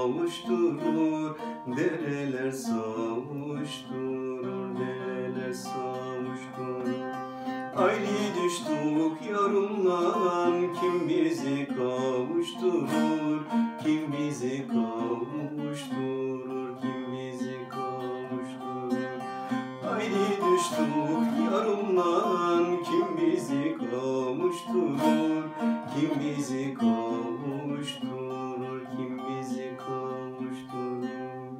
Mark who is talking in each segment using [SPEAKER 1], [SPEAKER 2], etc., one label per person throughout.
[SPEAKER 1] savuşturur, dereler savuşturur, dereler savuşturur. Ayrı düştük yarımlan, kim bizi kavuşturur, kim bizi kavuşturur, kim bizi kavuşturur. Ayrı düştük yarımlan, kim bizi kavuşturur, kim bizi kavuşturur, kim bizi kavuşturur.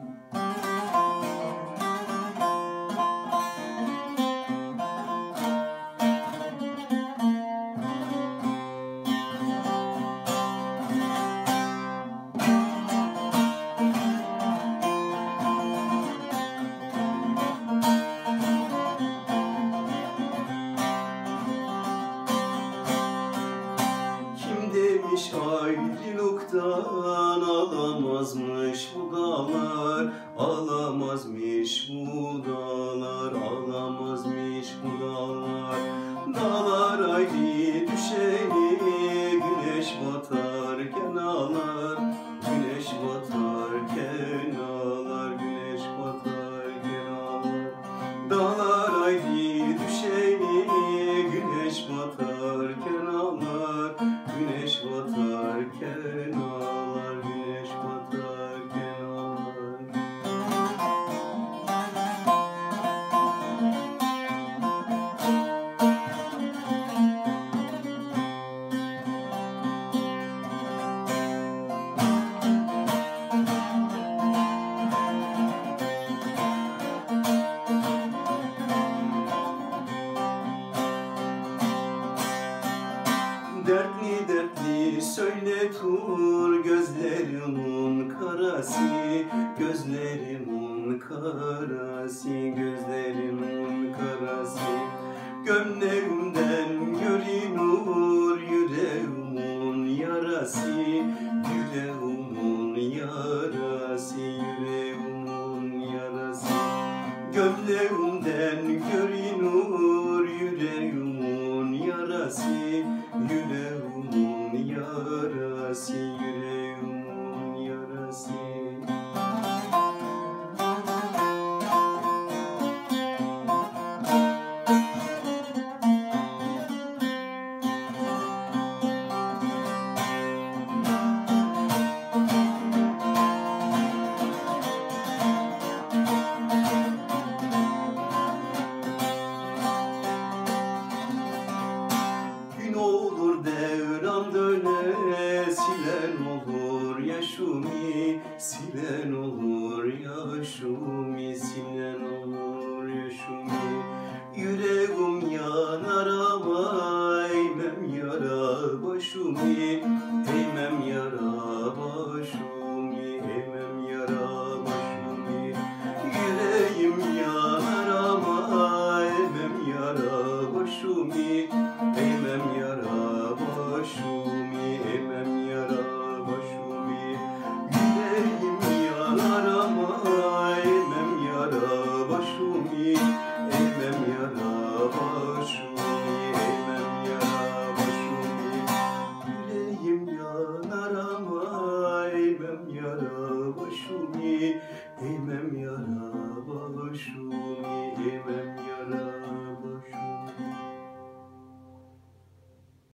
[SPEAKER 1] Demiş ayrılıktan ağlamazmış bu dağlar, ağlamazmış bu dağlar, ağlamazmış bu dağlar. Dağlar ayrı düşeni, güneş batarken ağlar, güneş batarken ağlar, güneş batarken ağlar. Dağlar ayrı düşeni, güneş batarken ağlar, güneş batarken ağlar, güneş batarken ağlar. Dertli dertli söyletur gözlerimin karası, gözlerimin karası, gözlerimin karası. Gömleğimden görünür yüreğimin yarası, yüreğimin yarası, yüreğimin yarası. Gömleğimden görünür yüreğimin yarası, yüreğimin yarası, yüreğimin yarası. Gün olur devran döne, silen olur yaşımı, silen olur yaşımı.